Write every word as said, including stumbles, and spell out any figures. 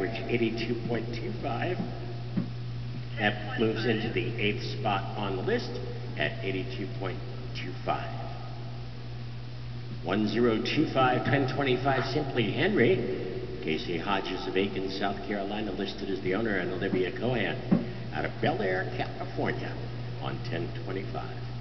average eighty-two point two five. That moves into the eighth spot on the list at eighty-two point two five. one zero two five, ten twenty-five, Simply Henry. Casey Hodges of Aiken, South Carolina, listed as the owner, and Olivia Kohan out of Bel Air, California, on ten twenty-five.